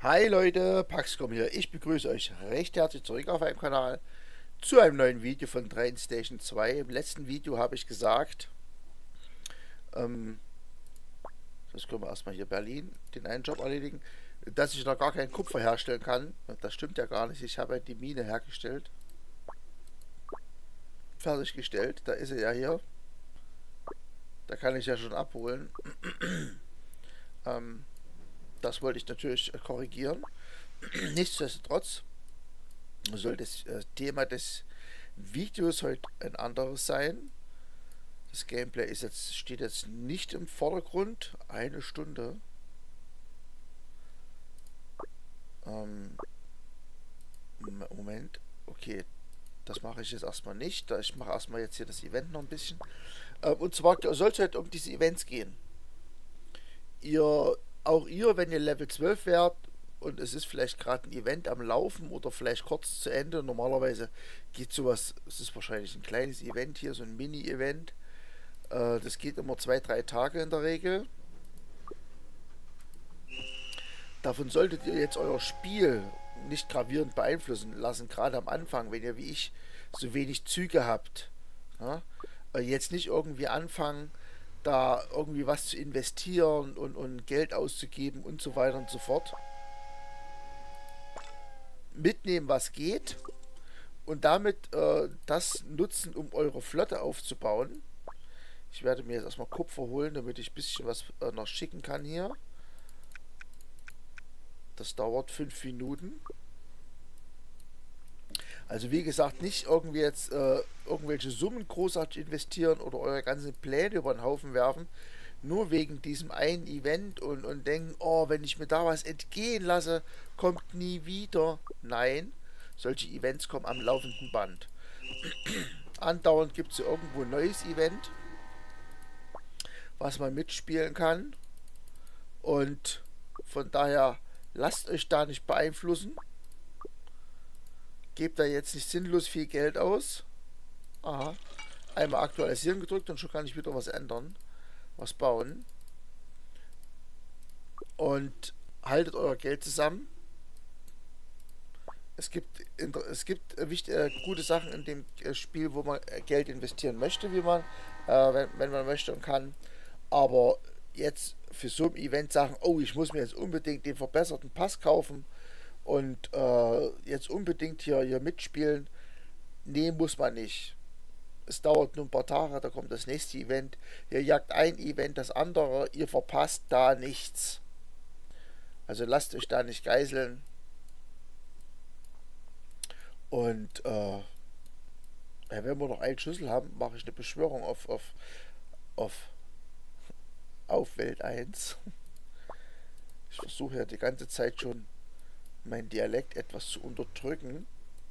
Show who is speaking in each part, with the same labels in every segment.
Speaker 1: Hi Leute, Paxcom hier. Ich begrüße euch recht herzlich zurück auf meinem Kanal zu einem neuen Video von Train Station 2. Im letzten Video habe ich gesagt, ähm, das können wir erstmal hier Berlin, den einen Job erledigen, dass ich noch gar keinen Kupfer herstellen kann. Das stimmt ja gar nicht. Ich habe ja die Mine hergestellt, fertiggestellt. Da ist er ja hier. Da kann ich ja schon abholen. Das wollte ich natürlich korrigieren. Nichtsdestotrotz soll das Thema des Videos heute ein anderes sein. Das Gameplay steht jetzt nicht im Vordergrund. Eine Stunde. Moment. Okay, das mache ich jetzt erstmal nicht. Ich mache erstmal jetzt hier das Event noch ein bisschen. Und zwar soll es halt um diese Events gehen. Auch ihr, wenn ihr Level 12 wärt und es ist vielleicht gerade ein Event am Laufen oder vielleicht kurz zu Ende. Normalerweise geht sowas, es ist wahrscheinlich ein kleines Event hier, so ein Mini-Event. Das geht immer 2-3 Tage in der Regel. Davon solltet ihr jetzt euer Spiel nicht gravierend beeinflussen lassen, gerade am Anfang, wenn ihr wie ich so wenig Züge habt. Ja? Jetzt nicht irgendwie anfangen, da irgendwie was zu investieren und Geld auszugeben und so weiter und so fort. Mitnehmen, was geht und damit das nutzen, um eure Flotte aufzubauen. Ich werde mir jetzt erstmal Kupfer holen, damit ich ein bisschen was noch schicken kann hier. Das dauert 5 Minuten. Also wie gesagt, nicht irgendwie jetzt irgendwelche Summen großartig investieren oder eure ganzen Pläne über den Haufen werfen. Nur wegen diesem einen Event und denken, oh, wenn ich mir da was entgehen lasse, kommt nie wieder. Nein, solche Events kommen am laufenden Band. Andauernd gibt es irgendwo ein neues Event, was man mitspielen kann. Und von daher lasst euch da nicht beeinflussen. Gebt da jetzt nicht sinnlos viel Geld aus. Aha. Einmal aktualisieren gedrückt und schon kann ich wieder was ändern. Was bauen. Und haltet euer Geld zusammen. Es gibt gute Sachen in dem Spiel, wo man Geld investieren möchte, wenn man möchte und kann. Aber jetzt für so ein Event sagen, oh, ich muss mir jetzt unbedingt den verbesserten Pass kaufen und jetzt unbedingt hier mitspielen. Nee, muss man nicht. Es dauert nur ein paar Tage, da kommt das nächste Event. Ihr jagt ein Event, das andere, ihr verpasst da nichts. Also lasst euch da nicht geißeln. Und wenn wir noch einen Schlüssel haben, mache ich eine Beschwörung auf Welt 1. Ich versuche ja die ganze Zeit schon mein Dialekt etwas zu unterdrücken.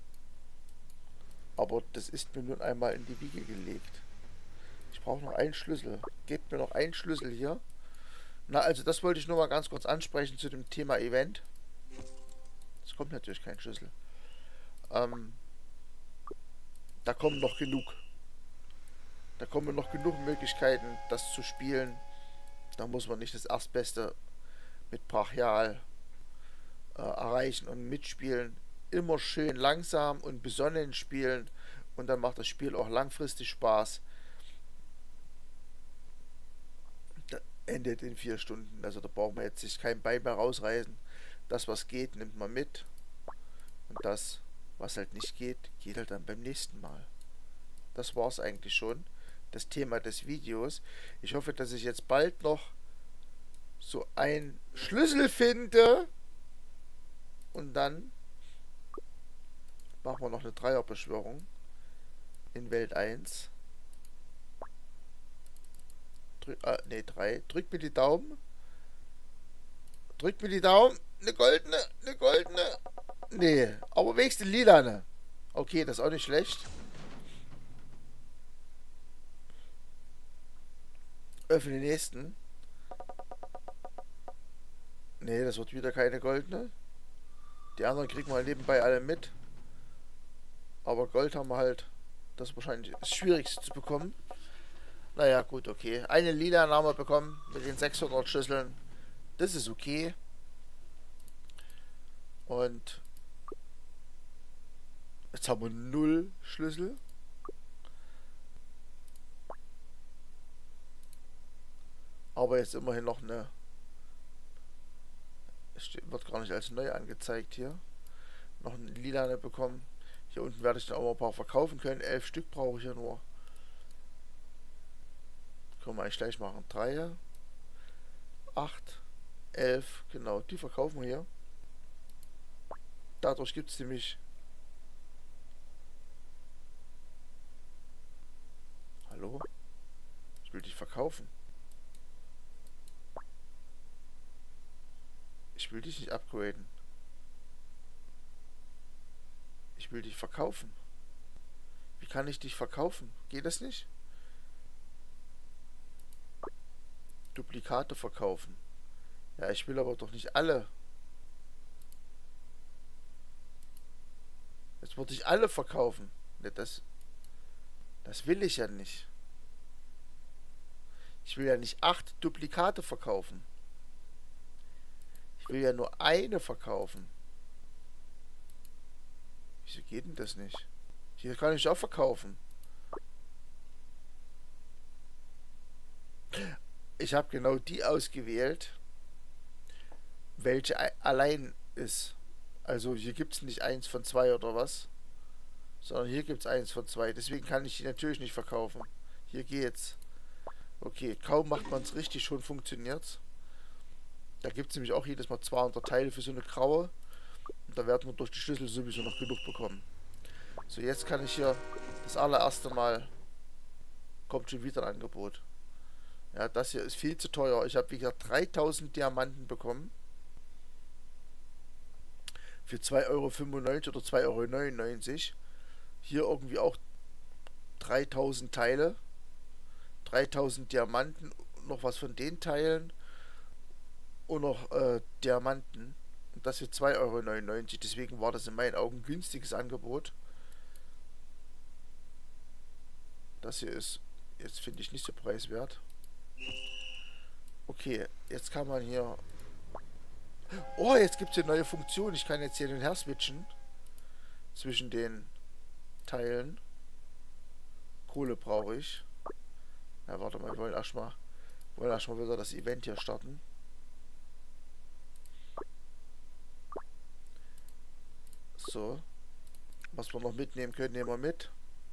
Speaker 1: Aber das ist mir nun einmal in die Wiege gelegt. Ich brauche noch einen Schlüssel. Gebt mir noch einen Schlüssel hier. Na, also das wollte ich nur mal ganz kurz ansprechen zu dem Thema Event. Es kommt natürlich kein Schlüssel. Da kommen noch genug. Da kommen noch genug Möglichkeiten, das zu spielen. Da muss man nicht das Erstbeste mit Brachial erreichen und mitspielen. Immer schön langsam und besonnen spielen und dann macht das Spiel auch langfristig Spaß. Das endet in 4 Stunden. Also da braucht man jetzt sich kein Bein mehr rausreißen. Das, was geht, nimmt man mit. Und das, was halt nicht geht, geht halt dann beim nächsten Mal. Das war es eigentlich schon. Das Thema des Videos. Ich hoffe, dass ich jetzt bald noch so einen Schlüssel finde. Und dann machen wir noch eine Dreierbeschwörung in Welt 1. Ne, 3. Drückt mir die Daumen. Drückt mir die Daumen. Eine goldene, eine goldene. Nee, aber wenigstens lilane. Okay, das ist auch nicht schlecht. Öffne den nächsten. Nee, das wird wieder keine goldene. Die anderen kriegen wir nebenbei alle mit. Aber Gold haben wir halt. Das ist wahrscheinlich das Schwierigste zu bekommen. Naja, gut, okay. Eine lila haben wir bekommen mit den 600 Schlüsseln. Das ist okay. Und jetzt haben wir 0 Schlüssel. Aber jetzt immerhin noch eine... Wird gar nicht als neu angezeigt hier. Noch eine lilane bekommen. Hier unten werde ich dann auch mal ein paar verkaufen können. 11 Stück brauche ich ja nur. Können wir eigentlich gleich machen. 3, 8, 11. Genau, die verkaufen wir hier. Dadurch gibt es nämlich... Hallo? Ich will dich verkaufen. Ich will dich nicht upgraden. Ich will dich verkaufen. Wie kann ich dich verkaufen? Geht das nicht? Duplikate verkaufen. Ja, ich will aber doch nicht alle. Jetzt würde ich alle verkaufen. Ne, das will ich ja nicht. Ich will ja nicht 8 Duplikate verkaufen. Ich will ja nur eine verkaufen. Wieso geht denn das nicht? Hier kann ich auch verkaufen. Ich habe genau die ausgewählt, welche allein ist. Also hier gibt es nicht 1 von 2 oder was, sondern hier gibt es 1 von 2. Deswegen kann ich die natürlich nicht verkaufen. Hier geht's. Okay, kaum macht man es richtig, schon funktioniert's. Da gibt es nämlich auch jedes Mal 200 Teile für so eine graue. Und da werden wir durch die Schlüssel sowieso noch genug bekommen. So, jetzt kann ich hier das allererste Mal... Kommt schon wieder ein Angebot. Ja, das hier ist viel zu teuer. Ich habe, wie gesagt, 3000 Diamanten bekommen. Für 2,95 € oder 2,99 €. Hier irgendwie auch 3000 Teile. 3000 Diamanten. Noch was von den Teilen. Und noch Diamanten. Und das für 2,99 €. Deswegen war das in meinen Augen ein günstiges Angebot. Das hier ist, jetzt finde ich, nicht so preiswert. Okay, jetzt kann man hier... Oh, jetzt gibt es hier neue Funktionen. Ich kann jetzt hier den her switchen. Zwischen den Teilen. Kohle brauche ich. Ja, warte mal, wir wollen erstmal wieder das Event hier starten. So. Was wir noch mitnehmen können, nehmen wir mit.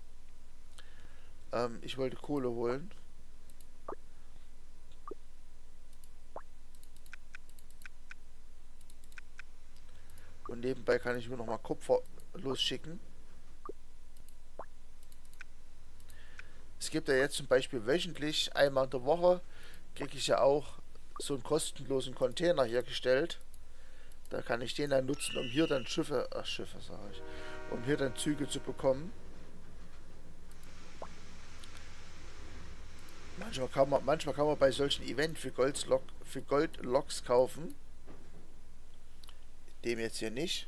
Speaker 1: Ich wollte Kohle holen. Und nebenbei kann ich mir noch mal Kupfer losschicken. Es gibt ja jetzt zum Beispiel wöchentlich, einmal in der Woche, kriege ich ja auch so einen kostenlosen Container hergestellt. Da kann ich den dann nutzen, um hier dann Schiffe sage ich, um hier dann Züge zu bekommen. Manchmal kann man bei solchen Events für Goldloks kaufen. Dem jetzt hier nicht.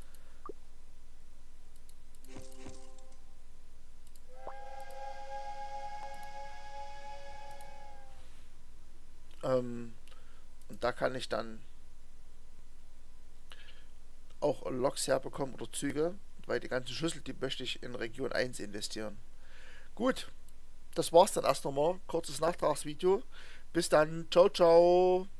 Speaker 1: Und da kann ich dann auch Loks herbekommen oder Züge, weil die ganzen Schlüssel, die möchte ich in Region 1 investieren. Gut, das war's dann erst nochmal. Kurzes Nachtragsvideo. Bis dann. Ciao, ciao.